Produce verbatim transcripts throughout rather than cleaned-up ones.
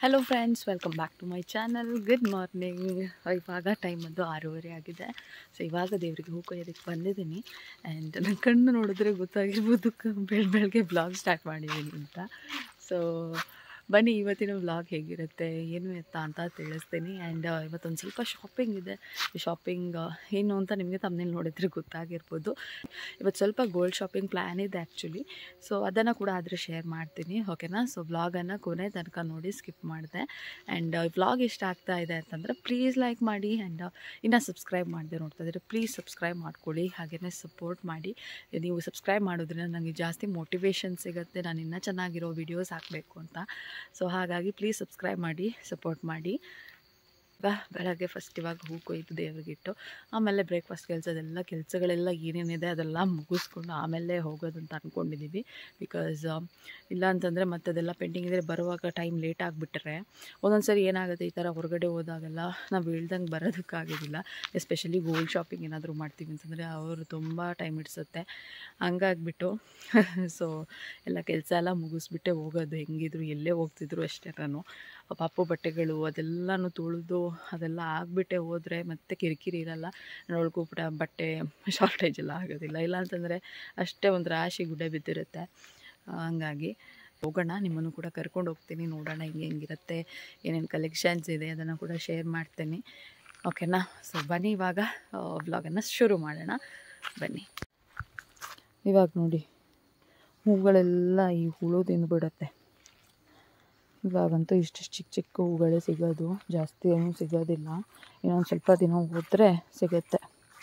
Hello friends, welcome back to my channel. Good morning. ಇವಾಗ time ಒಂದು ಆರೂವರೆ ಆಗಿದೆ. ಸೊ ಇವಾಗ ದೇವರಿಗೆ ಹೂ ಕೊಯ್ಯೋದಕ್ಕೆ ಬಂದಿದ್ದೀನಿ. ಆ್ಯಂಡ್ ನನ್ನ ಕಣ್ಣು ನೋಡಿದ್ರೆ ಗೊತ್ತಾಗಿರ್ಬೋದು ಬೆಳ ಬೆಳಗ್ಗೆ ವ್ಲಾಗ್ ಸ್ಟಾರ್ಟ್ ಮಾಡಿದ್ದೀನಿ ಅಂತ. ಸೊ ಬನ್ನಿ ಇವತ್ತಿನ ವ್ಲಾಗ್ ಹೇಗಿರುತ್ತೆ ಏನು ಎತ್ತ ಅಂತ ತಿಳಿಸ್ತೀನಿ. ಆ್ಯಂಡ್ ಇವತ್ತೊಂದು ಸ್ವಲ್ಪ ಶಾಪಿಂಗ್ ಇದೆ. ಶಾಪಿಂಗ್ ಏನು ಅಂತ ನಿಮಗೆ ತಮ್ಮನೇಲಿ ನೋಡಿದ್ರೆ ಗೊತ್ತಾಗಿರ್ಬೋದು. ಇವತ್ತು ಸ್ವಲ್ಪ ಗೋಲ್ಡ್ ಶಾಪಿಂಗ್ ಪ್ಲ್ಯಾನ್ ಇದೆ ಆ್ಯಕ್ಚುಲಿ. ಸೊ ಅದನ್ನು ಕೂಡ ಆದರೆ ಶೇರ್ ಮಾಡ್ತೀನಿ, ಓಕೆನಾ. ಸೊ ವ್ಲಾಗನ್ನು ಕೊನೆ ತನಕ ನೋಡಿ, ಸ್ಕಿಪ್ ಮಾಡಿದೆ. ಆ್ಯಂಡ್ ವ್ಲಾಗ್ ಇಷ್ಟ ಆಗ್ತಾ ಇದೆ ಅಂತಂದರೆ ಪ್ಲೀಸ್ ಲೈಕ್ ಮಾಡಿ. ಆ್ಯಂಡ್ ಇನ್ನೂ ಸಬ್ಸ್ಕ್ರೈಬ್ ಮಾಡದೆ ನೋಡ್ತಾ ಇದ್ದರೆ ಪ್ಲೀಸ್ ಸಬ್ಸ್ಕ್ರೈಬ್ ಮಾಡ್ಕೊಳ್ಳಿ. ಹಾಗೆಯೇ ಸಪೋರ್ಟ್ ಮಾಡಿ. ನೀವು ಸಬ್ಸ್ಕ್ರೈಬ್ ಮಾಡೋದ್ರಿಂದ ನನಗೆ ಜಾಸ್ತಿ ಮೋಟಿವೇಶನ್ ಸಿಗುತ್ತೆ, ನಾನು ಇನ್ನೂ ಚೆನ್ನಾಗಿರೋ ವೀಡಿಯೋಸ್ ಹಾಕಬೇಕು ಅಂತ. ಸೊ ಹಾಗಾಗಿ ಪ್ಲೀಸ್ ಸಬ್ಸ್ಕ್ರೈಬ್ ಮಾಡಿ, ಸಪೋರ್ಟ್ ಮಾಡಿ. ಬೆಳಗ್ಗೆ ಫಸ್ಟ್ ಇವಾಗ ಹೂ ಕೊಯ್ದು ದೇವರಿಗಿಟ್ಟು ಆಮೇಲೆ ಬ್ರೇಕ್ಫಾಸ್ಟ್ ಕೆಲಸದೆಲ್ಲ ಕೆಲಸಗಳೆಲ್ಲ ಏನೇನಿದೆ ಅದೆಲ್ಲ ಮುಗಿಸ್ಕೊಂಡು ಆಮೇಲೆ ಹೋಗೋದು ಅಂತ ಅಂದ್ಕೊಂಡಿದ್ದೀವಿ. ಬಿಕಾಸ್ ಇಲ್ಲ ಅಂತಂದರೆ ಮತ್ತೆ ಅದೆಲ್ಲ ಪೆಂಡಿಂಗ್ ಇದ್ದರೆ ಬರುವಾಗ ಟೈಮ್ ಲೇಟ್ ಆಗಿಬಿಟ್ರೆ ಒಂದೊಂದು ಸರಿ ಏನಾಗುತ್ತೆ, ಈ ಥರ ಹೊರಗಡೆ ಹೋದಾಗೆಲ್ಲ ನಾವು ಹೇಳ್ದಂಗೆ ಬರೋದಕ್ಕಾಗೋದಿಲ್ಲ. ಎಸ್ಪೆಷಲಿ ಗೋಲ್ಡ್ ಶಾಪಿಂಗ್ ಏನಾದರೂ ಮಾಡ್ತೀವಿ ಅಂತಂದರೆ ಅವರು ತುಂಬ ಟೈಮ್ ಹಿಡಿಸುತ್ತೆ. ಹಂಗಾಗಿಬಿಟ್ಟು ಸೊ ಎಲ್ಲ ಕೆಲಸ ಎಲ್ಲ ಮುಗಿಸ್ಬಿಟ್ಟೆ ಹೋಗೋದು. ಹೆಂಗಿದ್ರು ಎಲ್ಲೇ ಹೋಗ್ತಿದ್ರು ಅಷ್ಟೇ, ನಾನು ಪಾಪು ಬಟ್ಟೆಗಳು ಅದೆಲ್ಲನೂ ತೊಳೆದು ಅದೆಲ್ಲ ಆಗಿಬಿಟ್ಟೆ ಹೋದರೆ ಮತ್ತೆ ಕಿರಿಕಿರಿ ಇರಲ್ಲ. ನೋಡ್ಕೊ ಬಟ್ಟೆ ಶಾರ್ಟೇಜ್ ಎಲ್ಲ ಆಗೋದಿಲ್ಲ. ಇಲ್ಲ ಅಂತಂದರೆ ಅಷ್ಟೇ ಒಂದು ರಾಶಿ ಗುಡ್ಡೆ ಬಿದ್ದಿರುತ್ತೆ. ಹಂಗಾಗಿ ಹೋಗೋಣ, ನಿಮ್ಮನ್ನು ಕೂಡ ಕರ್ಕೊಂಡು ಹೋಗ್ತೀನಿ, ನೋಡೋಣ ಹಿಂಗೆ ಹೆಂಗಿರುತ್ತೆ, ಏನೇನು ಕಲೆಕ್ಷನ್ಸ್ ಇದೆ ಅದನ್ನು ಕೂಡ ಶೇರ್ ಮಾಡ್ತೀನಿ, ಓಕೆನಾ. ಸೊ ಬನ್ನಿ ಇವಾಗ ವ್ಲಾಗನ್ನು ಶುರು ಮಾಡೋಣ, ಬನ್ನಿ. ಇವಾಗ ನೋಡಿ ಹೂಗಳೆಲ್ಲ ಈ ಹುಳು ತಿಂದುಬಿಡುತ್ತೆ. ಇವಾಗಂತೂ ಇಷ್ಟಿಷ್ಟು ಚಿಕ್ಕ ಚಿಕ್ಕ ಹೂಗಳೇ ಸಿಗೋದು, ಜಾಸ್ತಿ ಏನೂ ಸಿಗೋದಿಲ್ಲ. ಇನ್ನೊಂದು ಸ್ವಲ್ಪ ದಿನ ಹೋದರೆ ಸಿಗುತ್ತೆ.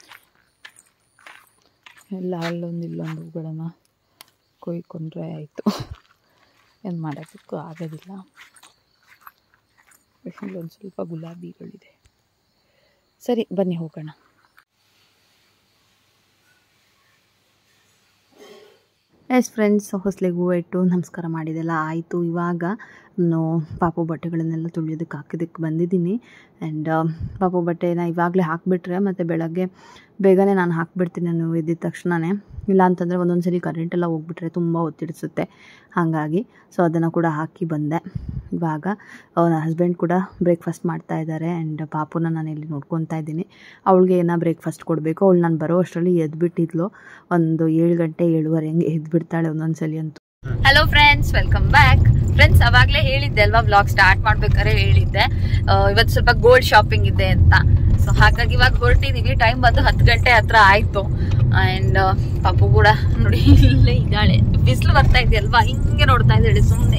ಎಲ್ಲ ಅಲ್ಲೊಂದು ಇಲ್ಲೊಂದು ಹೂಗಳನ್ನು ಕೊಯ್ಕೊಂಡ್ರೆ ಆಯಿತು, ಏನು ಮಾಡೋದಕ್ಕೂ ಆಗೋದಿಲ್ಲ. ಇಲ್ಲೊಂದು ಸ್ವಲ್ಪ ಗುಲಾಬಿಗಳಿದೆ. ಸರಿ ಬನ್ನಿ ಹೋಗೋಣ. ಎಸ್ ಫ್ರೆಂಡ್ಸ್, ಹೊಸಲಿಗೆ ಹೂವು ಇಟ್ಟು ನಮಸ್ಕಾರ ಮಾಡಿದೆಲ್ಲ ಆಯಿತು. ಇವಾಗ ನಾನು ಪಾಪು ಬಟ್ಟೆಗಳನ್ನೆಲ್ಲ ತೊಳೆಯೋದಕ್ಕೆ ಹಾಕಿದ್ದಕ್ಕೆ ಬಂದಿದ್ದೀನಿ. ಆ್ಯಂಡ್ ಪಾಪು ಬಟ್ಟೆನ ಇವಾಗಲೇ ಹಾಕಿಬಿಟ್ರೆ ಮತ್ತು ಬೆಳಗ್ಗೆ ಬೇಗನೆ ನಾನು ಹಾಕಿಬಿಡ್ತೀನಿ ನಾನು ಎದ್ದಿದ ತಕ್ಷಣವೇ. ಇಲ್ಲ ಅಂತಂದರೆ ಒಂದೊಂದು ಸರಿ ಕರೆಂಟೆಲ್ಲ ಹೋಗ್ಬಿಟ್ರೆ ತುಂಬ ಒತ್ತಿಡಿಸುತ್ತೆ. ಹಾಗಾಗಿ ಸೊ ಅದನ್ನು ಕೂಡ ಹಾಕಿ ಬಂದೆ. ಇವಾಗ ಅವನ ಹಸ್ಬೆಂಡ್ ಕೂಡ ಬ್ರೇಕ್ಫಾಸ್ಟ್ ಮಾಡ್ತಾ ಇದ್ದಾರೆ. ಆ್ಯಂಡ್ ಪಾಪುನ ನಾನು ಇಲ್ಲಿ ನೋಡ್ಕೊತಾ ಇದ್ದೀನಿ. ಅವಳಿಗೆ ಏನೋ ಬ್ರೇಕ್ಫಾಸ್ಟ್ ಕೊಡಬೇಕು. ಅವಳು ನಾನು ಬರೋ ಅಷ್ಟರಲ್ಲಿ ಎದ್ಬಿಟ್ಟಿದ್ಲು. ಒಂದು ಏಳು ಗಂಟೆ ಏಳುವರೆ ಹಂಗೆ ಎದ್ಬಿಡ್ತಾಳೆ ಒಂದೊಂದು ಸಲ ಅಂತೂ. Hello friends, welcome back. Friends, ಅವಾಗಲೇ ಹೇಳಿದ್ದೆ ಅಲ್ವಾ, ವ್ಲಾಗ್ ಸ್ಟಾರ್ಟ್ ಮಾಡ್ಬೇಕಾದ್ರೆ ಹೇಳಿದ್ದೆ ಇವತ್ತು ಸ್ವಲ್ಪ ಗೋಲ್ಡ್ ಶಾಪಿಂಗ್ ಇದೆ ಅಂತ. ಸೊ ಹಾಗಾಗಿ ಇವಾಗ ಹೊರಟಿದ್ದೀವಿ. ಟೈಮ್ ಬಂದು ಹತ್ತು ಗಂಟೆ ಹತ್ರ ಆಯಿತು. ಆ್ಯಂಡ್ ಪಾಪು ಕೂಡ ನೋಡಿ ಇಲ್ಲೇ ಇದ್ದಾಳೆ. ಬಿಸಿಲು ಬರ್ತಾ ಇದೆಯಲ್ವಾ, ಹಿಂಗೆ ನೋಡ್ತಾ ಇದ್ದಾಳೆ ಸುಮ್ಮನೆ.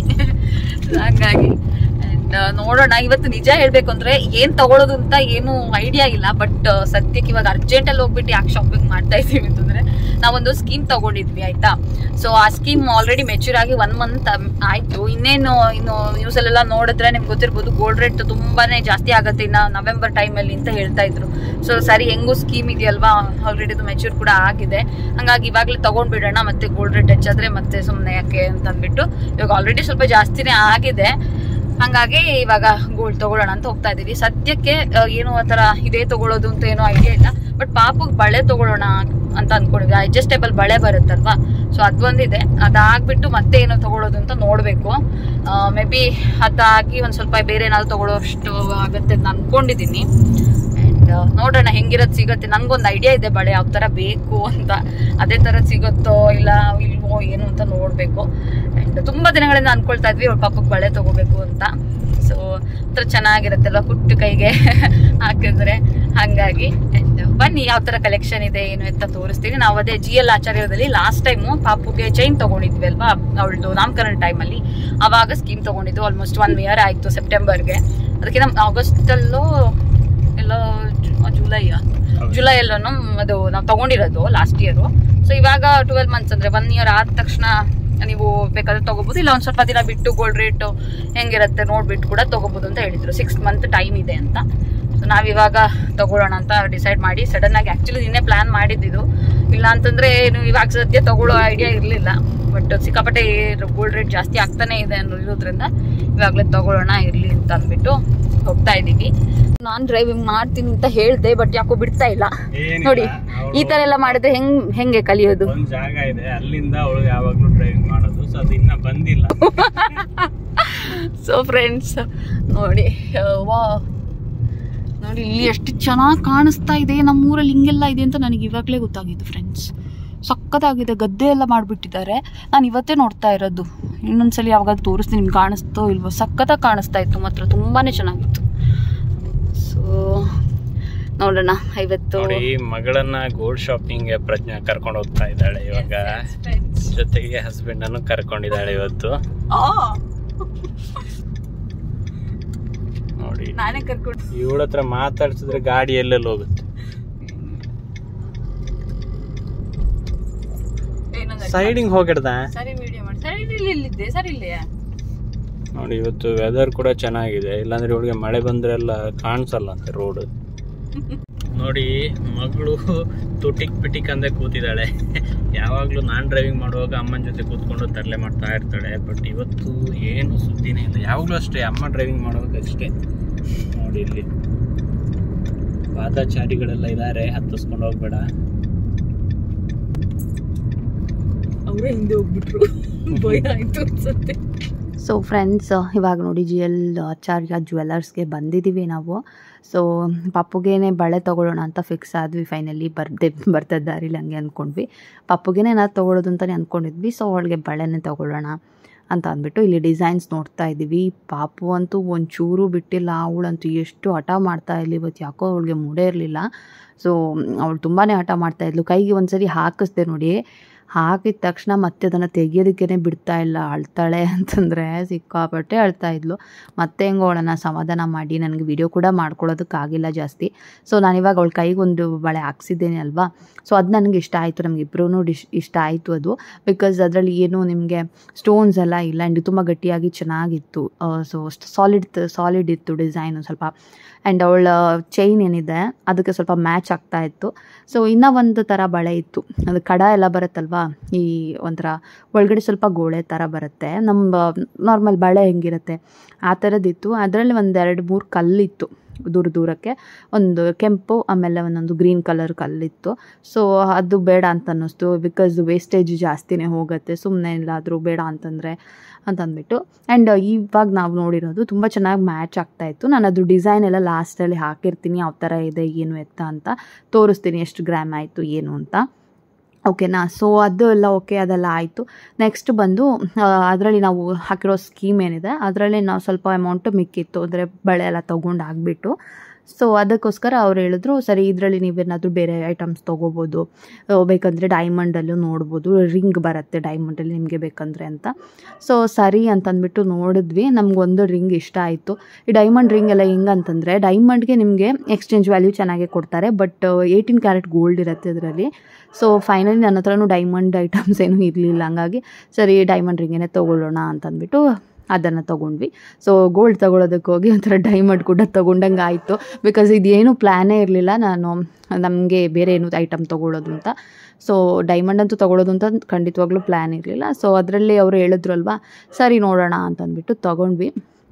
ಹಾಗಾಗಿ ಆ್ಯಂಡ್ ನೋಡೋಣ. ಇವತ್ತು ನಿಜ ಹೇಳಬೇಕು ಅಂದರೆ ಏನು ತಗೊಳ್ಳೋದು ಅಂತ ಏನು ಐಡಿಯಾ ಇಲ್ಲ. ಬಟ್ ಸದ್ಯಕ್ಕೆ ಇವಾಗ ಅರ್ಜೆಂಟಲ್ಲಿ ಹೋಗ್ಬಿಟ್ಟು ಯಾಕೆ ಶಾಪಿಂಗ್ ಮಾಡ್ತಾ ಇದ್ದೀವಿ ಅಂತಂದರೆ, ನಾವೊಂದು ಸ್ಕೀಮ್ ತಗೊಂಡಿದ್ವಿ ಆಯಿತಾ. ಸೊ ಆ ಸ್ಕೀಮ್ ಆಲ್ರೆಡಿ ಮೆಚ್ಯೂರ್ ಆಗಿ ಒನ್ ಮಂತ್ ಆಯಿತು. ಇನ್ನೇನು ಇನ್ನು ನ್ಯೂಸಲ್ಲೆಲ್ಲ ನೋಡಿದ್ರೆ ನಿಮ್ಗೆ ಗೊತ್ತಿರ್ಬೋದು, ಗೋಲ್ಡ್ ರೇಟ್ ತುಂಬಾ ಜಾಸ್ತಿ ಆಗುತ್ತೆ ಇನ್ನು ನವೆಂಬರ್ ಟೈಮಲ್ಲಿ ಅಂತ ಹೇಳ್ತಾ ಇದ್ರು. ಸೊ ಸರಿ, ಹೆಂಗೂ ಸ್ಕೀಮ್ ಇದೆಯಲ್ವಾ, ಆಲ್ರೆಡಿ ಇದು ಮೆಚ್ಯೂರ್ ಕೂಡ ಆಗಿದೆ. ಹಾಗಾಗಿ ಇವಾಗಲೇ ತೊಗೊಂಡ್ಬಿಡೋಣ, ಮತ್ತೆ ಗೋಲ್ಡ್ ರೇಟ್ ಹೆಚ್ಚಾದರೆ ಮತ್ತೆ ಸುಮ್ಮನೆ ಯಾಕೆ ಅಂತ ಅಂದ್ಬಿಟ್ಟು ಇವಾಗ ಆಲ್ರೆಡಿ ಸ್ವಲ್ಪ ಜಾಸ್ತಿನೇ ಆಗಿದೆ. ಹಾಗಾಗಿ ಇವಾಗ ಗೋಲ್ಡ್ ತೊಗೊಳ್ಳೋಣ ಅಂತ ಹೋಗ್ತಾ ಇದ್ದೀವಿ. ಸದ್ಯಕ್ಕೆ ಏನು ಆ ಥರ ಇದೇ ತೊಗೊಳ್ಳೋದು ಅಂತ ಏನೋ ಐಡಿಯಾ ಇಲ್ಲ. ಬಟ್ ಪಾಪಗೆ ಬಳೆ ತೊಗೊಳ್ಳೋಣ ಅಂತ ಅಂದ್ಕೊಂಡಿದ್ವಿ. ಅಡ್ಜಸ್ಟೇಬಲ್ ಬಳೆ ಬರುತ್ತಲ್ವಾ, ಸೊ ಅದೊಂದಿದೆ. ಅದಾಗ್ಬಿಟ್ಟು ಮತ್ತೆ ಏನೋ ತೊಗೊಳ್ಳೋದು ಅಂತ ನೋಡಬೇಕು. ಮೇ ಬಿ ಅದಾಗಿ ಒಂದು ಸ್ವಲ್ಪ ಬೇರೆ ಏನಾದ್ರು ತೊಗೊಳ್ಳೋಷ್ಟು ಆಗುತ್ತೆ ಅಂತ ಅಂದ್ಕೊಂಡಿದ್ದೀನಿ. ಆ್ಯಂಡ್ ನೋಡೋಣ ಹೆಂಗಿರೋದು ಸಿಗುತ್ತೆ. ನನಗೊಂದು ಐಡಿಯಾ ಇದೆ ಬಳೆ ಯಾವ ಥರ ಬೇಕು ಅಂತ. ಅದೇ ಥರ ಸಿಗುತ್ತೋ ಇಲ್ಲ ಇಲ್ವೋ ಏನು ಅಂತ ನೋಡಬೇಕು. ಆ್ಯಂಡ್ ತುಂಬ ದಿನಗಳಿಂದ ಅಂದ್ಕೊಳ್ತಾ ಇದ್ವಿ ಅವ್ರ ಪಾಪಕ್ಕೆ ಬಳೆ ತೊಗೋಬೇಕು ಅಂತ. ಸೊ ಒಂಥರ ಚೆನ್ನಾಗಿರುತ್ತಲ್ವ ಪುಟ್ಟು ಕೈಗೆ ಹಾಕಿದ್ರೆ. ಹಾಗಾಗಿ ಆ್ಯಂಡ್ ಬನ್ನಿ ಯಾವ ಥರ ಕಲೆಕ್ಷನ್ ಇದೆ ಏನು ಅಂತ ತೋರಿಸ್ತೀನಿ. ನಾವು ಅದೇ ಜಿ ಎಲ್ ಆಚಾರ್ಯದಲ್ಲಿ ಲಾಸ್ಟ್ ಟೈಮು ಪಾಪುಗೆ ಚೈನ್ ತೊಗೊಂಡಿದ್ವಿ ಅಲ್ವಾ, ಅವಳದು ನಾಮಕರಣ ಟೈಮಲ್ಲಿ. ಆವಾಗ ಸ್ಕೀಮ್ ತೊಗೊಂಡಿದ್ದು ಆಲ್ಮೋಸ್ಟ್ ಒನ್ ಇಯರ್ ಆಯಿತು ಸೆಪ್ಟೆಂಬರ್ಗೆ. ಅದಕ್ಕೆ ನಮ್ಮ ಆಗಸ್ಟಲ್ಲೋ ಎಲ್ಲೋ ಜುಲೈಯ ಜುಲೈಯಲ್ಲೂ ಅದು ನಾವು ತೊಗೊಂಡಿರೋದು ಲಾಸ್ಟ್ ಇಯರು. ಸೊ ಇವಾಗ ಟ್ವೆಲ್ ಮಂತ್ಸ್ ಅಂದರೆ ಒನ್ ಇಯರ್ ಆದ ತಕ್ಷಣ ನೀವು ಬೇಕಾದ್ರೆ ತೊಗೋಬೋದು. ಇಲ್ಲ ಒಂದು ಸ್ವಲ್ಪ ದಿನ ಬಿಟ್ಟು ಗೋಲ್ಡ್ ರೇಟು ಹೆಂಗಿರುತ್ತೆ ನೋಡಿಬಿಟ್ಟು ಕೂಡ ತೊಗೋಬೋದು ಅಂತ ಹೇಳಿದರು. ಸಿಕ್ಸ್ ಮಂತ್ ಟೈಮ್ ಇದೆ ಅಂತ. ಸೊ ನಾವಿವಾಗ ತೊಗೊಳ್ಳೋಣ ಅಂತ ಡಿಸೈಡ್ ಮಾಡಿ ಸಡನ್ನಾಗಿ, ಆ್ಯಕ್ಚುಲಿ ನಿನ್ನೆ ಪ್ಲ್ಯಾನ್ ಮಾಡಿದ್ದಿದ್ದು. ಇಲ್ಲ ಅಂತಂದರೆ ಏನು ಇವಾಗ ಸದ್ಯ ತೊಗೊಳ್ಳೋ ಐಡಿಯಾ ಇರಲಿಲ್ಲ. ಬಟ್ ಸಿಕ್ಕಾಪಟ್ಟೆ ಗೋಲ್ಡ್ ರೇಟ್ ಜಾಸ್ತಿ ಆಗ್ತಾನೆ ಇದೆ ಅನ್ನೋದ್ರಿಂದ ಇವಾಗಲೇ ತೊಗೊಳ್ಳೋಣ ಇರಲಿ ಅಂತ ಅಂದ್ಬಿಟ್ಟು ಹೋಗ್ತಾ ಇದ್ದೀವಿ. ನಾನ್ ಡ್ರೈವಿಂಗ್ ಮಾಡ್ತೀನಿ ಅಂತ ಹೇಳ್ದೆ, ಬಟ್ ಯಾಕೋ ಬಿಡ್ತಾ ಇಲ್ಲ ನೋಡಿ. ಈ ತರ ಎಲ್ಲ ಮಾಡಿದ್ರೆ ಹೆಂಗ್ ಹೆಂಗೆ ಕಲಿಯೋದು? ಒಂದ್ ಜಾಗ ಇದೆ, ಅಲ್ಲಿಂದ ಅವಳು ಯಾವಾಗ್ಲೂ ಡ್ರೈವಿಂಗ್ ಮಾಡೋದು. ಸೊ ಅದು ಇನ್ನ ಬಂದಿಲ್ಲ. ಸೊ ಫ್ರೆಂಡ್ಸ್ ನೋಡಿ, ವಾ ನೋಡಿ ಇಲ್ಲಿ ಎಷ್ಟು ಚೆನ್ನಾಗಿ ಕಾಣಿಸ್ತಾ ಇದೆ. ನಮ್ಮೂರಲ್ಲಿ ಹಿಂಗೆಲ್ಲ ಇದೆ ಅಂತ ನನಗೆ ಇವಾಗಲೇ ಗೊತ್ತಾಗಿದ್ದು ಫ್ರೆಂಡ್ಸ್. ಸಕ್ಕತ್ತಾಗಿದೆ, ಗದ್ದೆ ಎಲ್ಲ ಮಾಡಿಬಿಟ್ಟಿದ್ದಾರೆ. ನಾನು ಇವತ್ತೇ ನೋಡ್ತಾ ಇರೋದು. ಇನ್ನೊಂದ್ಸಲಿ ಯಾವಾಗಾದ್ರೂ ತೋರಿಸ್ತೀನಿ, ನಿಮ್ಗೆ ಕಾಣಿಸ್ತೋ ಇಲ್ವೋ. ಸಕ್ಕತ್ತಾಗಿ ಕಾಣಿಸ್ತಾ ಇತ್ತು ಮಾತ್ರ, ತುಂಬಾ ಚೆನ್ನಾಗಿತ್ತು. ಸೊ ನೋಡೋಣ. ಇವತ್ತು ಮಗಳನ್ನ ಗೋಲ್ಡ್ ಶಾಪಿಂಗ್ ಪ್ರಜ್ಞಾ ಕರ್ಕೊಂಡು ಹೋಗ್ತಾ ಇದ್ದಾಳೆ ಇವಾಗ. ಜೊತೆಗೆ ಹಸ್ಬೆಂಡ್ ಅನ್ನು ಕರ್ಕೊಂಡಿದ್ದಾಳೆ ಇವತ್ತು. ನೋಡಿ ನಾನೇ ಕರ್ಕೊಂಡು ಇವಳ ಹತ್ರ ಮಾತಾಡ್ಸಿದ್ರೆ ಗಾಡಿ ಎಲ್ಲೆಲ್ಲಿ ಹೋಗುತ್ತೆ. ಸೈಡಿಂಗ್ ಹೋಗಿಡ್ದ ನೋಡಿ. ಇವತ್ತು ವೆದರ್ ಕೂಡ ಚೆನ್ನಾಗಿದೆ, ಇಲ್ಲಾಂದ್ರೆ ಇವಳಿಗೆ ಮಳೆ ಬಂದ್ರೆಲ್ಲ ಕಾಣಿಸಲ್ಲ ಅಂತೆ ರೋಡ್. ನೋಡಿ ಮಗಳು ತುಟಿಕ್ ಪಿಟಿಕ್ ಅಂದೆ ಕೂತಿದ್ದಾಳೆ. ಯಾವಾಗ್ಲೂ ನಾನ್ ಡ್ರೈವಿಂಗ್ ಮಾಡುವಾಗ ಅಮ್ಮನ ಜೊತೆ ಕೂತ್ಕೊಂಡು ತರಲೆ ಮಾಡ್ತಾ ಇರ್ತಾಳೆ. ಬಟ್ ಇವತ್ತು ಏನು ಸುದ್ದಿನೇ ಇಲ್ಲ. ಯಾವಾಗ್ಲೂ ಅಷ್ಟೇ, ಅಮ್ಮ ಡ್ರೈವಿಂಗ್ ಮಾಡುವಾಗ ಅಷ್ಟೇ. ನೋಡಿ ಇಲ್ಲಿ ಪಾದಚಾರಿಗಳೆಲ್ಲ ಇದ್ದಾರೆ, ಹತ್ತಿಸ್ಕೊಂಡು ಹೋಗ್ಬೇಡ. ಅವರೇ ಹಿಂದೆ ಹೋಗ್ಬಿಟ್ರು, ಭಯ ಆಯ್ತು ಅನ್ಸುತ್ತೆ. ಸೊ ಫ್ರೆಂಡ್ಸ್, ಇವಾಗ ನೋಡಿ ಜಿ ಎಲ್ ಆಚಾರ್ಯ ಜ್ಯುವೆಲ್ಲರ್ಸ್ಗೆ ಬಂದಿದ್ದೀವಿ ನಾವು. ಸೊ ಪಪ್ಪುಗೇನೆ ಬಳೆ ತೊಗೊಳ್ಳೋಣ ಅಂತ ಫಿಕ್ಸ್ ಆದ್ವಿ. ಫೈನಲಿ ಬರ್ದೆ ಬರ್ತಾ ದಾರಿಲಿ ಹಂಗೆ ಅಂದ್ಕೊಂಡ್ವಿ. ಪಪ್ಪುಗೇನೆ ಏನಾದ್ರು ತೊಗೊಳೋದು ಅಂತಲೇ ಅಂದ್ಕೊಂಡಿದ್ವಿ. ಸೊ ಅವಳಿಗೆ ಬಳೆನೇ ತೊಗೊಳ್ಳೋಣ ಅಂತ ಅಂದ್ಬಿಟ್ಟು ಇಲ್ಲಿ ಡಿಸೈನ್ಸ್ ನೋಡ್ತಾ ಇದ್ದೀವಿ. ಪಾಪು ಅಂತೂ ಒಂಚೂರು ಬಿಟ್ಟಿಲ್ಲ. ಅವಳಂತೂ ಎಷ್ಟು ಹಠ ಮಾಡ್ತಾ ಇರಲಿ. ಇವತ್ತು ಯಾಕೋ ಅವಳಿಗೆ ಮೂಡೇ ಇರಲಿಲ್ಲ. ಸೊ ಅವಳು ತುಂಬಾ ಹಠ ಮಾಡ್ತಾಯಿದ್ಲು. ಕೈಗೆ ಒಂದು ಸರಿ ಹಾಕಿಸ್ದೆ ನೋಡಿ, ಹಾಕಿದ ತಕ್ಷಣ ಮತ್ತೆ ಅದನ್ನು ತೆಗಿಯೋದಕ್ಕೇ ಬಿಡ್ತಾ ಇಲ್ಲ. ಅಳ್ತಾಳೆ ಅಂತಂದರೆ ಸಿಕ್ಕಾಪಟ್ಟೆ ಅಳ್ತಾ ಇದ್ಲು. ಮತ್ತೆ ಹೆಂಗೋ ಅವಳನ್ನು ಸಮಾಧಾನ ಮಾಡಿ ನನಗೆ ವಿಡಿಯೋ ಕೂಡ ಮಾಡ್ಕೊಳ್ಳೋದಕ್ಕಾಗಿಲ್ಲ ಜಾಸ್ತಿ. ಸೊ ನಾನಿವಾಗ ಅವಳ ಕೈಗೊಂದು ಬಳೆ ಹಾಕ್ಸಿದ್ದೇನೆ ಅಲ್ವಾ. ಸೊ ಅದು ನನಗೆ ಇಷ್ಟ ಆಯಿತು, ನಮಗಿಬ್ರೂ ಡಿಶ್ ಇಷ್ಟ ಆಯಿತು ಅದು. ಬಿಕಾಸ್ ಅದರಲ್ಲಿ ಏನು ನಿಮಗೆ ಸ್ಟೋನ್ಸ್ ಎಲ್ಲ ಇಲ್ಲ, ಆ್ಯಂಡ್ ತುಂಬ ಗಟ್ಟಿಯಾಗಿ ಚೆನ್ನಾಗಿತ್ತು. ಸೊ ಸಾಲಿಡ್ ಸಾಲಿಡ್ ಇತ್ತು ಡಿಸೈನು ಸ್ವಲ್ಪ. ಆ್ಯಂಡ್ ಅವಳ ಚೈನ್ ಏನಿದೆ ಅದಕ್ಕೆ ಸ್ವಲ್ಪ ಮ್ಯಾಚ್ ಆಗ್ತಾ ಇತ್ತು. ಸೊ ಇನ್ನೂ ಒಂದು ಥರ ಬಳೆ ಇತ್ತು, ಅದು ಕಡ ಎಲ್ಲ ಬರುತ್ತಲ್ವ, ಈ ಒಂಥರ ಒಳಗಡೆ ಸ್ವಲ್ಪ ಗೋಳೆ ಥರ ಬರುತ್ತೆ, ನಮ್ಮ ನಾರ್ಮಲ್ ಬಳೆ ಹೆಂಗಿರುತ್ತೆ ಆ ಥರದ್ದಿತ್ತು. ಅದರಲ್ಲಿ ಒಂದು ಎರಡು ಮೂರು ಕಲ್ಲಿತ್ತು ದೂರ ದೂರಕ್ಕೆ. ಒಂದು ಕೆಂಪು, ಆಮೇಲೆ ಒಂದೊಂದು ಗ್ರೀನ್ ಕಲರ್ ಕಲ್ಲಿತ್ತು. ಸೊ ಅದು ಬೇಡ ಅಂತ ಅನ್ನಿಸ್ತು, ಬಿಕಾಸ್ ವೇಸ್ಟೇಜ್ ಜಾಸ್ತಿನೇ ಹೋಗುತ್ತೆ, ಸುಮ್ಮನೆ ಎಲ್ಲಾದರೂ ಬೇಡ ಅಂತಂದರೆ ಅಂತಂದ್ಬಿಟ್ಟು. ಆ್ಯಂಡ್ ಇವಾಗ ನಾವು ನೋಡಿರೋದು ತುಂಬ ಚೆನ್ನಾಗಿ ಮ್ಯಾಚ್ ಆಗ್ತಾಯಿತ್ತು. ನಾನು ಅದು ಡಿಸೈನ್ ಎಲ್ಲ ಲಾಸ್ಟಲ್ಲಿ ಹಾಕಿರ್ತೀನಿ, ಯಾವ ಥರ ಇದೆ ಏನು ಎತ್ತ ಅಂತ ತೋರಿಸ್ತೀನಿ, ಎಷ್ಟು ಗ್ರಾಮ್ ಆಯಿತು ಏನು ಅಂತ. ಓಕೆನಾ. ಸೊ ಅದು ಎಲ್ಲ ಓಕೆ, ಅದೆಲ್ಲ ಆಯಿತು. ನೆಕ್ಸ್ಟ್ ಬಂದು ಅದರಲ್ಲಿ ನಾವು ಹಾಕಿರೋ ಸ್ಕೀಮ್ ಏನಿದೆ ಅದರಲ್ಲಿ ನಾವು ಸ್ವಲ್ಪ ಅಮೌಂಟು ಮಿಕ್ಕಿತ್ತು, ಅಂದರೆ ಬಳೆ ಎಲ್ಲ ತೊಗೊಂಡು ಆಗಿಬಿಟ್ಟು. ಸೊ ಅದಕ್ಕೋಸ್ಕರ ಅವ್ರು ಹೇಳಿದ್ರು, ಸರಿ ಇದರಲ್ಲಿ ನೀವೇನಾದರೂ ಬೇರೆ ಐಟಮ್ಸ್ ತೊಗೋಬೋದು, ಬೇಕಂದರೆ ಡೈಮಂಡಲ್ಲೂ ನೋಡ್ಬೋದು, ರಿಂಗ್ ಬರುತ್ತೆ ಡೈಮಂಡಲ್ಲಿ ನಿಮಗೆ ಬೇಕಂದರೆ ಅಂತ. ಸೊ ಸರಿ ಅಂತಂದ್ಬಿಟ್ಟು ನೋಡಿದ್ವಿ. ನಮಗೊಂದು ರಿಂಗ್ ಇಷ್ಟ ಆಯಿತು. ಈ ಡೈಮಂಡ್ ರಿಂಗ್ ಎಲ್ಲ ಹೆಂಗಂತಂದರೆ, ಡೈಮಂಡ್ಗೆ ನಿಮಗೆ ಎಕ್ಸ್ಚೇಂಜ್ ವ್ಯಾಲ್ಯೂ ಚೆನ್ನಾಗೇ ಕೊಡ್ತಾರೆ, ಬಟ್ ಏಯ್ಟೀನ್ ಕ್ಯಾರೆಟ್ ಗೋಲ್ಡ್ ಇರುತ್ತೆ ಇದರಲ್ಲಿ. ಸೊ ಫೈನಲಿ ನನ್ನ ಹತ್ರನೂ ಡೈಮಂಡ್ ಐಟಮ್ಸ್ ಏನೂ ಇರಲಿಲ್ಲ, ಹಂಗಾಗಿ ಸರಿ ಡೈಮಂಡ್ ರಿಂಗೇನೆ ತೊಗೊಳ್ಳೋಣ ಅಂತಂದ್ಬಿಟ್ಟು ಅದನ್ನು ತೊಗೊಂಡ್ವಿ. ಸೊ ಗೋಲ್ಡ್ ತೊಗೊಳೋದಕ್ಕೆ ಹೋಗಿ ಒಂಥರ ಡೈಮಂಡ್ ಕೂಡ ತೊಗೊಂಡಂಗೆ ಆಯಿತು. ಬಿಕಾಸ್ ಇದೇನು ಪ್ಲ್ಯಾನೇ ಇರಲಿಲ್ಲ ನಾನು ನಮಗೆ ಬೇರೆ ಏನು ಐಟಮ್ ತೊಗೊಳ್ಳೋದು ಅಂತ. ಸೊ ಡೈಮಂಡ್ ಅಂತೂ ತೊಗೊಳೋದು ಅಂತ ಖಂಡಿತವಾಗ್ಲೂ ಪ್ಲ್ಯಾನ್ ಇರಲಿಲ್ಲ. ಸೊ ಅದರಲ್ಲಿ ಅವರು ಹೇಳಿದ್ರು ಅಲ್ವಾ, ಸರಿ ನೋಡೋಣ ಅಂತಂದ್ಬಿಟ್ಟು ತೊಗೊಂಡ್ವಿ.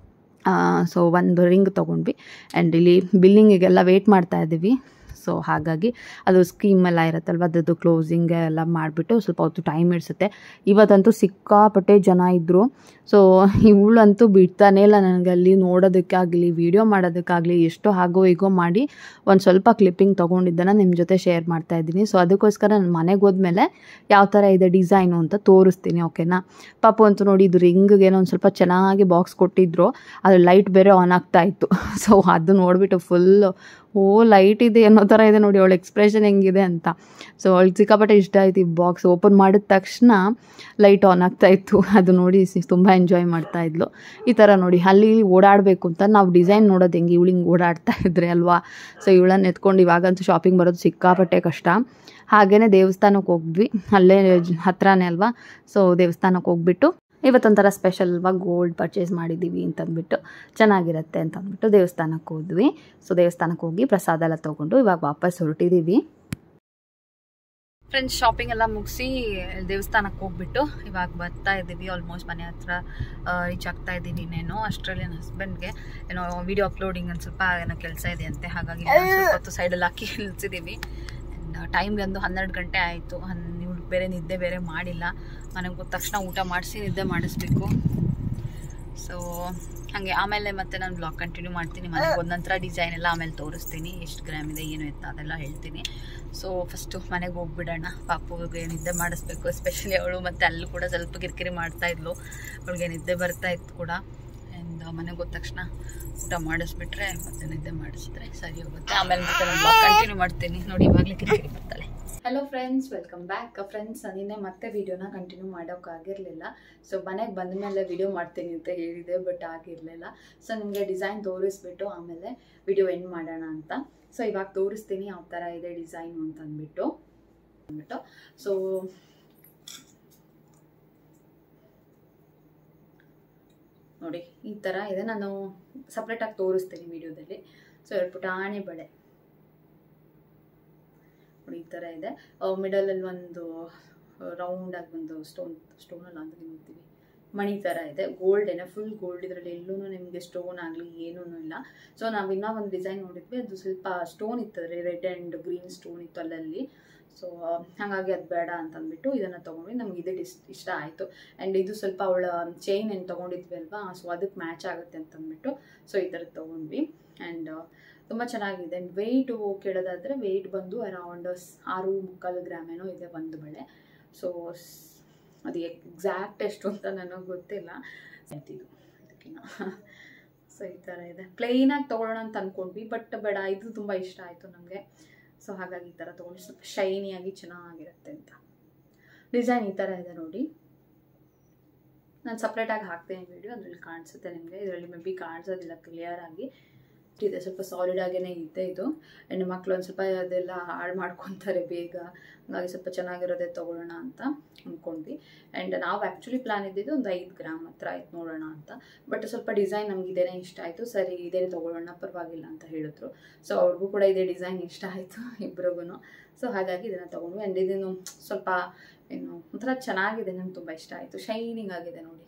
ಸೊ ಒಂದು ರಿಂಗ್ ತೊಗೊಂಡ್ವಿ. ಆ್ಯಂಡ್ ಇಲ್ಲಿ ಬಿಲ್ಲಿಂಗಿಗೆಲ್ಲ ವೆಯ್ಟ್ ಮಾಡ್ತಾ ಇದ್ದೀವಿ. ಸೊ ಹಾಗಾಗಿ ಅದು ಸ್ಕೀಮ್ ಎಲ್ಲ ಇರುತ್ತಲ್ವ, ಅದರದ್ದು ಕ್ಲೋಸಿಂಗ್ ಎಲ್ಲ ಮಾಡಿಬಿಟ್ಟು ಸ್ವಲ್ಪ ಹೊತ್ತು ಟೈಮ್ ಇಡಿಸುತ್ತೆ. ಇವತ್ತಂತೂ ಸಿಕ್ಕಾಪಟ್ಟೆ ಜನ ಇದ್ದರು. ಸೊ ಇವಳಂತೂ ಬಿಡ್ತಾನೇ ಇಲ್ಲ ನನಗಲ್ಲಿ ನೋಡೋದಕ್ಕಾಗಲಿ ವೀಡಿಯೋ ಮಾಡೋದಕ್ಕಾಗಲಿ. ಎಷ್ಟೋ ಹಾಗೋ ಹೀಗೋ ಮಾಡಿ ಒಂದು ಸ್ವಲ್ಪ ಕ್ಲಿಪ್ಪಿಂಗ್ ತೊಗೊಂಡಿದ್ದನ್ನು ನಿಮ್ಮ ಜೊತೆ ಶೇರ್ ಮಾಡ್ತಾಯಿದ್ದೀನಿ. ಸೊ ಅದಕ್ಕೋಸ್ಕರ ನಾನು ಮನೆಗೆ ಹೋದ್ಮೇಲೆ ಯಾವ ಥರ ಇದೆ ಡಿಸೈನು ಅಂತ ತೋರಿಸ್ತೀನಿ, ಓಕೆನಾ. ಪಾಪು ಅಂತೂ ನೋಡಿ, ಇದು ರಿಂಗಿಗೆ ಏನೋ ಒಂದು ಸ್ವಲ್ಪ ಚೆನ್ನಾಗಿ ಬಾಕ್ಸ್ ಕೊಟ್ಟಿದ್ರು, ಅದು ಲೈಟ್ ಬೇರೆ ಆನ್ ಆಗ್ತಾಯಿತ್ತು. ಸೊ ಅದು ನೋಡಿಬಿಟ್ಟು ಫುಲ್ಲು ಓ ಲೈಟ್ ಇದೆ ಅನ್ನೋ ಥರ ಇದೆ ನೋಡಿ ಅವಳ ಎಕ್ಸ್ಪ್ರೆಷನ್ ಹೆಂಗಿದೆ ಅಂತ. ಸೊ ಅವಳಿಗೆ ಸಿಕ್ಕಾಪಟ್ಟೆ ಇಷ್ಟ ಆಯ್ತು. ಈ ಬಾಕ್ಸ್ ಓಪನ್ ಮಾಡಿದ ತಕ್ಷಣ ಲೈಟ್ ಆನ್ ಆಗ್ತಾಯಿತ್ತು, ಅದು ನೋಡಿ ತುಂಬ ಎಂಜಾಯ್ ಮಾಡ್ತಾಯಿದ್ಲು. ಈ ಥರ ನೋಡಿ ಅಲ್ಲಿ ಇಲ್ಲಿ ಓಡಾಡಬೇಕು ಅಂತ ನಾವು ಡಿಸೈನ್ ನೋಡೋದು ಹೆಂಗೆ, ಇವಳು ಹಿಂಗೆ ಓಡಾಡ್ತಾ ಇದ್ರೆ ಅಲ್ವಾ. ಸೊ ಇವಳನ್ನ ಎತ್ಕೊಂಡು ಇವಾಗಂತೂ ಶಾಪಿಂಗ್ ಬರೋದು ಸಿಕ್ಕಾಪಟ್ಟೆ ಕಷ್ಟ. ಹಾಗೆಯೇ ದೇವಸ್ಥಾನಕ್ಕೆ ಹೋಗಿದ್ವಿ, ಅಲ್ಲೇ ಹತ್ರನೇ ಅಲ್ವಾ. ಸೊ ದೇವಸ್ಥಾನಕ್ಕೆ ಹೋಗ್ಬಿಟ್ಟು ಇವತ್ತೊಂಥರ ಸ್ಪೆಷಲ್ ಅಲ್ವಾ, ಗೋಲ್ಡ್ ಪರ್ಚೇಸ್ ಮಾಡಿದ್ದೀವಿ ಅಂತಂದ್ಬಿಟ್ಟು ಚೆನ್ನಾಗಿರುತ್ತೆ ಅಂತಂದ್ಬಿಟ್ಟು ದೇವಸ್ಥಾನಕ್ಕೆ ಹೋದ್ವಿ. ಸೊ ದೇವಸ್ಥಾನಕ್ಕೆ ಹೋಗಿ ಪ್ರಸಾದ ಎಲ್ಲ ತೊಗೊಂಡು ಇವಾಗ ವಾಪಸ್ ಹೊರಟಿದ್ದೀವಿ. ಫ್ರೆಂಡ್ಸ್ ಶಾಪಿಂಗ್ ಎಲ್ಲ ಮುಗಿಸಿ ದೇವಸ್ಥಾನಕ್ಕೆ ಹೋಗ್ಬಿಟ್ಟು ಇವಾಗ ಬರ್ತಾ ಇದ್ದೀವಿ. ಆಲ್ಮೋಸ್ಟ್ ಮನೆ ಹತ್ರ ರೀಚ್ ಆಗ್ತಾ ಇದ್ದೀನಿ. ಇನ್ನೇನು ಅಷ್ಟರಲ್ಲಿ ನನ್ನ ಹಸ್ಬೆಂಡ್ಗೆ ಏನೋ ವಿಡಿಯೋ ಅಪ್ಲೋಡಿಂಗ್ ಒಂದು ಸ್ವಲ್ಪ ಏನೋ ಕೆಲಸ ಇದೆ ಅಂತೆ, ಹಾಗಾಗಿ ಸ್ವಲ್ಪ ಹೊತ್ತು ಸೈಡಲ್ಲಿ ಹಾಕಿ ನಿಲ್ಸಿದ್ದೀವಿ. ಟೈಮ್ಗೆ ಒಂದು ಹನ್ನೆರಡು ಗಂಟೆ ಆಯಿತು. ಹನ್ ನೀವು ಬೇರೆ ನಿದ್ದೆ ಬೇರೆ ಮಾಡಿಲ್ಲ. ಮನೆಗೆ ಹೋದ ತಕ್ಷಣ ಊಟ ಮಾಡಿಸಿ ನಿದ್ದೆ ಮಾಡಿಸ್ಬೇಕು. ಸೊ ಹಾಗೆ ಆಮೇಲೆ ಮತ್ತೆ ನಾನು ಬ್ಲಾಗ್ ಕಂಟಿನ್ಯೂ ಮಾಡ್ತೀನಿ. ಮನೆಗೆ ಹೋದ ನಂತರ ಡಿಸೈನ್ ಎಲ್ಲ ಆಮೇಲೆ ತೋರಿಸ್ತೀನಿ, ಎಷ್ಟು ಗ್ರಾಮ್ ಇದೆ ಏನು ಎತ್ತ ಅದೆಲ್ಲ ಹೇಳ್ತೀನಿ. ಸೊ ಫಸ್ಟು ಮನೆಗೆ ಹೋಗ್ಬಿಡೋಣ. ಪಾಪುಗೆ ನಿದ್ದೆ ಮಾಡಿಸ್ಬೇಕು. ಎಸ್ಪೆಷಲಿ ಅವಳು ಮತ್ತು ಅಲ್ಲೂ ಕೂಡ ಸ್ವಲ್ಪ ಕಿರಿಕಿರಿ ಮಾಡ್ತಾಯಿದ್ಲು. ಅವಳಿಗೆ ನಿದ್ದೆ ಬರ್ತಾ ಇತ್ತು ಕೂಡ. ಆ್ಯಂಡ್ ಮನೆಗೆ ಹೋದ ತಕ್ಷಣ ಊಟ ಮಾಡಿಸ್ಬಿಟ್ರೆ ಮತ್ತೆ ನಿದ್ದೆ ಮಾಡಿಸಿದ್ರೆ ಸರಿ ಹೋಗುತ್ತೆ. ಆಮೇಲೆ ಮತ್ತೆ ನಾನು ಬ್ಲಾಗ್ ಕಂಟಿನ್ಯೂ ಮಾಡ್ತೀನಿ. ನೋಡಿ ಇವಾಗಲೇ ಕಿರಿಕಿರಿ ಬರ್ತಾಳೆ. Hello friends, welcome back. Friends ನಿನ್ನೆ ಮತ್ತೆ ವಿಡಿಯೋನ ಕಂಟಿನ್ಯೂ ಮಾಡೋಕ್ಕಾಗಿರಲಿಲ್ಲ. ಸೊ ಮನೆಗೆ ಬಂದ ಮೇಲೆ ವಿಡಿಯೋ ಮಾಡ್ತೀನಿ ಅಂತ ಹೇಳಿದೆ, ಬಟ್ ಆಗಿರಲಿಲ್ಲ. ಸೊ ನಿಮಗೆ ಡಿಸೈನ್ ತೋರಿಸ್ಬಿಟ್ಟು ಆಮೇಲೆ ವಿಡಿಯೋ ಎಂಡ್ ಮಾಡೋಣ ಅಂತ. ಸೊ ಇವಾಗ ತೋರಿಸ್ತೀನಿ ಯಾವ ಥರ ಇದೆ ಡಿಸೈನು ಅಂತ ಅಂದ್ಬಿಟ್ಟು ಅಂದ್ಬಿಟ್ಟು ಸೊ ನೋಡಿ ಈ ಥರ ಇದೆ. ನಾನು ಸಪ್ರೇಟಾಗಿ ತೋರಿಸ್ತೀನಿ ವಿಡಿಯೋದಲ್ಲಿ. ಸೊ ಎರಡು ಪುಟಾಣಿ ಬಳೆ ನೋಡಿ ಈ ಥರ ಇದೆ. ಮಿಡಲಲ್ಲಿ ಒಂದು ರೌಂಡಾಗಿ ಒಂದು ಸ್ಟೋನ್ ಸ್ಟೋನಲ್ಲ ಅಂತ ನೋಡ್ತೀವಿ, ಮಣಿ ಥರ ಇದೆ. ಗೋಲ್ಡೇನೆ, ಫುಲ್ ಗೋಲ್ಡ್. ಇದರಲ್ಲಿ ಎಲ್ಲೂ ನಿಮಗೆ ಸ್ಟೋನ್ ಆಗಲಿ ಏನೂ ಇಲ್ಲ. ಸೊ ನಾವು ಇನ್ನೂ ಒಂದು ಡಿಸೈನ್ ನೋಡಿದ್ವಿ, ಅದು ಸ್ವಲ್ಪ ಸ್ಟೋನ್ ಇತ್ತು, ರೆಡ್ ಆ್ಯಂಡ್ ಗ್ರೀನ್ ಸ್ಟೋನ್ ಇತ್ತು ಅಲ್ಲಲ್ಲಿ. ಸೊ ಹಾಗಾಗಿ ಅದು ಬೇಡ ಅಂತಂದ್ಬಿಟ್ಟು ಇದನ್ನು ತೊಗೊಂಡ್ವಿ. ನಮ್ಗೆ ಇದೇ ಇಷ್ಟ ಇಷ್ಟ ಆಯಿತು. ಆ್ಯಂಡ್ ಇದು ಸ್ವಲ್ಪ ಅವಳ ಚೈನ್ ಏನು ತೊಗೊಂಡಿದ್ವಿ ಅಲ್ವಾ, ಸೊ ಅದಕ್ಕೆ ಮ್ಯಾಚ್ ಆಗುತ್ತೆ ಅಂತಂದ್ಬಿಟ್ಟು ಸೊ ಈ ಥರದ್ದು ತೊಗೊಂಡ್ವಿ. ಆ್ಯಂಡ್ ತುಂಬ ಚೆನ್ನಾಗಿದೆ. ವೆಯ್ಟು ಕೇಳೋದಾದರೆ ವೆಯ್ಟ್ ಬಂದು ಅರೌಂಡ್ ಆರು ಮುಕ್ಕಾಲು ಗ್ರಾಮ್ ಏನೋ ಇದೆ ಒಂದು ಬಳೆ. ಸೊ ಅದು ಎಕ್ಸಾಕ್ಟ್ ಎಷ್ಟು ಅಂತ ನನಗೆ ಗೊತ್ತಿಲ್ಲ ಇದು ಇದಕ್ಕಿನ್ನ. ಸೊ ಈ ಥರ ಇದೆ. ಪ್ಲೇನಾಗಿ ತೊಗೊಳ್ಳೋಣ ಅಂತ ಅಂದ್ಕೊಂಡ್ವಿ, ಬಟ್ ಬೇಡ, ಇದು ತುಂಬ ಇಷ್ಟ ಆಯಿತು ನಮಗೆ. ಸೊ ಹಾಗಾಗಿ ಈ ಥರ ತೊಗೊಂಡು ಸ್ವಲ್ಪ ಶೈನಿಯಾಗಿ ಚೆನ್ನಾಗಿರುತ್ತೆ ಅಂತ. ಡಿಸೈನ್ ಈ ಥರ ಇದೆ ನೋಡಿ. ನಾನು ಸಪ್ರೇಟಾಗಿ ಹಾಕ್ತೀನಿ ವಿಡಿಯೋ, ಅದರಲ್ಲಿ ಕಾಣಿಸುತ್ತೆ ನಿಮಗೆ. ಇದರಲ್ಲಿ ಮೇ ಬಿ ಕಾಣಿಸೋದಿಲ್ಲ ಕ್ಲಿಯರ್ ಆಗಿ ಇದೆ, ಸ್ವಲ್ಪ ಸಾಲಿಡ್ ಆಗೇ ಇದೆ ಇದು. ಹೆಣ್ಣು ಮಕ್ಕಳು ಒಂದು ಸ್ವಲ್ಪ ಅದೆಲ್ಲ ಹಾಳು ಮಾಡ್ಕೊತಾರೆ ಬೇಗ, ಹಾಗಾಗಿ ಸ್ವಲ್ಪ ಚೆನ್ನಾಗಿರೋದೇ ತೊಗೊಳ್ಳೋಣ ಅಂತ ಅಂದ್ಕೊಂಡ್ವಿ. ಆ್ಯಂಡ್ ನಾವು ಆ್ಯಕ್ಚುಲಿ ಪ್ಲಾನ್ ಇದ್ದಿದ್ದು ಒಂದು ಐದು ಗ್ರಾಮ್ ಹತ್ರ ಆಯ್ತು ನೋಡೋಣ ಅಂತ. ಬಟ್ ಸ್ವಲ್ಪ ಡಿಸೈನ್ ನಮ್ಗೆ ಇದೇನೇ ಇಷ್ಟ ಆಯಿತು. ಸರಿ ಇದೇ ತೊಗೊಳ್ಳೋಣ ಪರವಾಗಿಲ್ಲ ಅಂತ ಹೇಳಿದ್ರು. ಸೊ ಅವ್ರಿಗೂ ಕೂಡ ಇದೇ ಡಿಸೈನ್ ಇಷ್ಟ ಆಯಿತು ಇಬ್ರಿಗೂ. ಸೊ ಹಾಗಾಗಿ ಇದನ್ನು ತೊಗೊಂಡ್ವಿ. ಆ್ಯಂಡ್ ಇದನ್ನು ಸ್ವಲ್ಪ ಏನು ಒಂಥರ ಚೆನ್ನಾಗಿದೆ, ನಂಗೆ ತುಂಬ ಇಷ್ಟ ಆಯಿತು. ಶೈನಿಂಗ್ ಆಗಿದೆ ನೋಡಿ,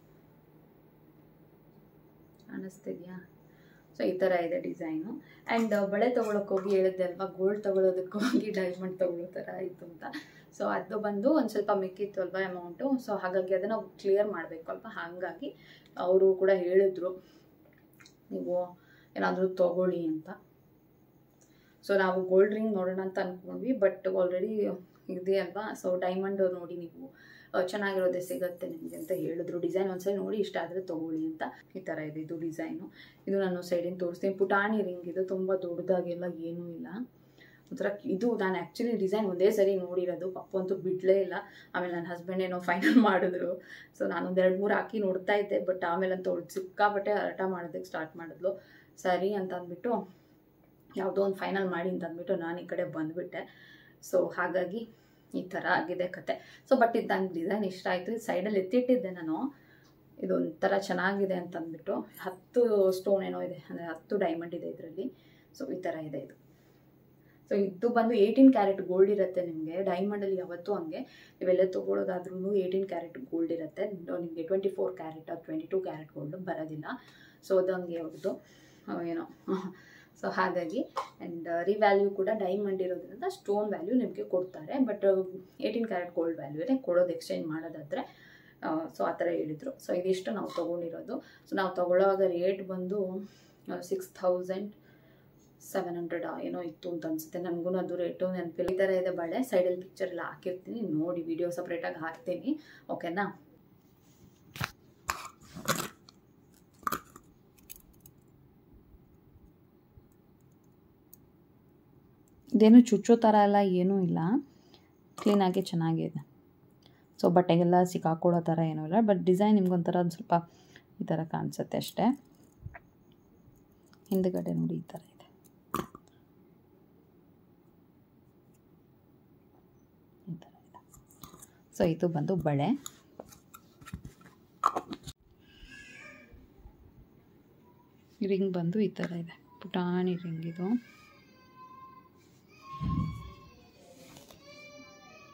ಅನ್ನಿಸ್ತಿದ್ಯಾ? ಸೊ ಈ ಥರ ಇದೆ ಡಿಸೈನು. ಆ್ಯಂಡ್ ಬಳೆ ತೊಗೊಳಕ್ಕೆ ಹೋಗಿ ಹೇಳಿದ್ದೆ ಅಲ್ವಾ, ಗೋಲ್ಡ್ ತೊಗೊಳೋದಕ್ಕೆ ಹೋಗಿ ಡೈಮಂಡ್ ತೊಗೊಳ್ಳೋ ಥರ ಆಯಿತು ಅಂತ. ಸೊ ಅದು ಬಂದು ಒಂದು ಸ್ವಲ್ಪ ಮಿಕ್ಕಿತ್ತು ಅಲ್ವಾ ಅಮೌಂಟು. ಸೊ ಹಾಗಾಗಿ ಅದನ್ನು ಕ್ಲಿಯರ್ ಮಾಡಬೇಕು ಅಲ್ವಾ, ಹಾಗಾಗಿ ಅವರು ಕೂಡ ಹೇಳಿದ್ರು ನೀವು ಏನಾದರೂ ತೊಗೊಳ್ಳಿ ಅಂತ. ಸೊ ನಾವು ಗೋಲ್ಡ್ ರಿಂಗ್ ನೋಡೋಣ ಅಂತ ಅಂದ್ಕೊಂಡ್ವಿ, ಬಟ್ ಆಲ್ರೆಡಿ ಇದೆ ಅಲ್ವಾ. ಸೊ ಡೈಮಂಡ್ ನೋಡಿ ನೀವು ಚೆನ್ನಾಗಿರೋದೇ ಸಿಗುತ್ತೆ ನಿಮಗೆ ಅಂತ ಹೇಳಿದ್ರು. ಡಿಸೈನ್ ಒಂದ್ಸಲ ನೋಡಿ ಇಷ್ಟ ಆದರೆ ತೊಗೊಳ್ಳಿ ಅಂತ. ಈ ಥರ ಇದೆ ಇದು ಡಿಸೈನು. ಇದು ನಾನು ಸೈಡಿಂದ ತೋರಿಸ್ತೀನಿ. ಪುಟಾಣಿ ರಿಂಗ್ ಇದು, ತುಂಬ ದೊಡ್ಡದಾಗೆಲ್ಲ ಏನೂ ಇಲ್ಲ. ಒಂಥರ ಇದು ನಾನು ಆ್ಯಕ್ಚುಲಿ ಡಿಸೈನ್ ಒಂದೇ ಸರಿ ನೋಡಿರೋದು, ಪಪ್ಪು ಅಂತೂ ಬಿಡಲೇ ಇಲ್ಲ. ಆಮೇಲೆ ನನ್ನ ಹಸ್ಬೆಂಡ್ ಏನೋ ಫೈನಲ್ ಮಾಡಿದ್ರು. ಸೊ ನಾನೊಂದು ಎರಡು ಮೂರು ಹಾಕಿ ನೋಡ್ತಾ ಇದ್ದೆ, ಬಟ್ ಆಮೇಲೆ ಅಂತ ಅವಳು ಸಿಕ್ಕಾಬಟ್ಟೆ ಹರಟ ಮಾಡೋದಕ್ಕೆ ಸ್ಟಾರ್ಟ್ ಮಾಡಿದ್ಲು. ಸರಿ ಅಂತ ಅಂದ್ಬಿಟ್ಟು ಯಾವುದೋ ಒಂದು ಫೈನಲ್ ಮಾಡಿ ಅಂತ ಅಂದ್ಬಿಟ್ಟು ನಾನು ಈ ಕಡೆ ಬಂದುಬಿಟ್ಟೆ. ಸೊ ಹಾಗಾಗಿ ಈ ಥರ ಆಗಿದೆ ಕತೆ. ಸೊ ಬಟ್ ಇದು ನಂಗೆ ಡಿಸೈನ್ ಇಷ್ಟ ಆಯಿತು. ಇದು ಸೈಡಲ್ಲಿ ಎತ್ತಿಟ್ಟಿದ್ದೆ ನಾನು, ಇದು ಒಂಥರ ಚೆನ್ನಾಗಿದೆ ಅಂತ ಅಂದ್ಬಿಟ್ಟು. ಹತ್ತು ಸ್ಟೋನ್ ಏನೋ ಇದೆ, ಅಂದರೆ ಹತ್ತು ಡೈಮಂಡ್ ಇದೆ ಇದರಲ್ಲಿ. ಸೊ ಈ ಥರ ಇದೆ ಇದು. ಸೊ ಇದು ಬಂದು ಏಯ್ಟೀನ್ ಕ್ಯಾರೆಟ್ ಗೋಲ್ಡ್ ಇರುತ್ತೆ ನಿಮಗೆ. ಡೈಮಂಡಲ್ಲಿ ಯಾವತ್ತೂ ಹಂಗೆ ಇವೆಲ್ಲ ತೊಗೊಳೋದಾದ್ರೂ ಏಯ್ಟೀನ್ ಕ್ಯಾರೆಟ್ ಗೋಲ್ಡ್ ಇರುತ್ತೆ ನಿಮಗೆ. Twenty four carat twenty two carat gold ಬರೋದಿಲ್ಲ. ಸೊ ಅದು ಹಂಗೆ ಅವ್ರದ್ದು ಏನೋ. ಸೊ ಹಾಗಾಗಿ ಆ್ಯಂಡ್ ರಿವ್ಯಾಲ್ಯೂ ಕೂಡ ಡೈಮಂಡ್ ಇರೋದ್ರಿಂದ ಸ್ಟೋನ್ ವ್ಯಾಲ್ಯೂ ನಿಮಗೆ ಕೊಡ್ತಾರೆ, ಬಟ್ ಏಯ್ಟೀನ್ ಕ್ಯಾರೆಟ್ ಗೋಲ್ಡ್ ವ್ಯಾಲ್ಯೂನೇ ಕೊಡೋದು ಎಕ್ಸ್ಚೇಂಜ್ ಮಾಡೋದಾದರೆ. ಸೊ ಆ ಥರ ಹೇಳಿದರು. ಸೊ ಇದಿಷ್ಟು ನಾವು ತೊಗೊಂಡಿರೋದು. ಸೊ ನಾವು ತೊಗೊಳ್ಳೋವಾಗ ರೇಟ್ ಬಂದು ಸಿಕ್ಸ್ ಥೌಸಂಡ್ ಸೆವೆನ್ ಹಂಡ್ರೆಡ್ ಏನೋ ಇತ್ತು ಅಂತ ಅನಿಸುತ್ತೆ. ನನಗೂ ಅದು ರೇಟು ನೆನಪಿಲ್ಲ. ಈ ಥರ ಇದೆ ಬಳೆ. ಸೈಡಲ್ಲಿ ಪಿಕ್ಚರ್ ಎಲ್ಲ ಹಾಕಿರ್ತೀನಿ ನೋಡಿ, ವಿಡಿಯೋ ಸಪ್ರೇಟಾಗಿ ಹಾಕ್ತೀನಿ, ಓಕೆನಾ? ಇದೇನು ಚುಚ್ಚೋ ಥರ ಎಲ್ಲ ಏನೂ ಇಲ್ಲ, ಕ್ಲೀನಾಗಿ ಚೆನ್ನಾಗಿದೆ. ಸೊ ಬಟ್ಟೆಗೆಲ್ಲ ಸಿಕ್ಕಾಕೊಳ್ಳೋ ಥರ ಏನೂ ಇಲ್ಲ, ಬಟ್ ಡಿಸೈನ್ ನಿಮ್ಗೊಂಥರ ಒಂದು ಸ್ವಲ್ಪ ಈ ಥರ ಕಾಣಿಸುತ್ತೆ ಅಷ್ಟೇ. ಹಿಂದುಗಡೆ ನೋಡಿ ಈ ಥರ ಇದೆ. ಈ ಥರ ಇದೆ. ಸೊ ಇದು ಬಂದು ಬಳೆ. ರಿಂಗ್ ಬಂದು ಈ ಥರ ಇದೆ, ಪುಟಾಣಿ ರಿಂಗ್ ಇದು.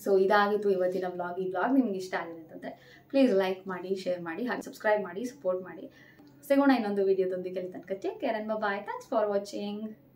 ಸೊ ಇದಾಗಿತ್ತು ಇವತ್ತಿನ ವ್ಲಾಗ್. ಈ ವ್ಲಾಗ್ ನಿಮ್ಗೆ ಇಷ್ಟ ಆಗಿದೆ ಅಂತಂದರೆ ಪ್ಲೀಸ್ ಲೈಕ್ ಮಾಡಿ, ಶೇರ್ ಮಾಡಿ, ಹಾಗೆ ಸಬ್ಸ್ಕ್ರೈಬ್ ಮಾಡಿ, ಸಪೋರ್ಟ್ ಮಾಡಿ. ಸಿಗೋಣ ಇನ್ನೊಂದು ವಿಡಿಯೋದೊಂದಿಗೆ. ಅಲ್ಲಿ ತನಕ take care and bye. Thanks for watching.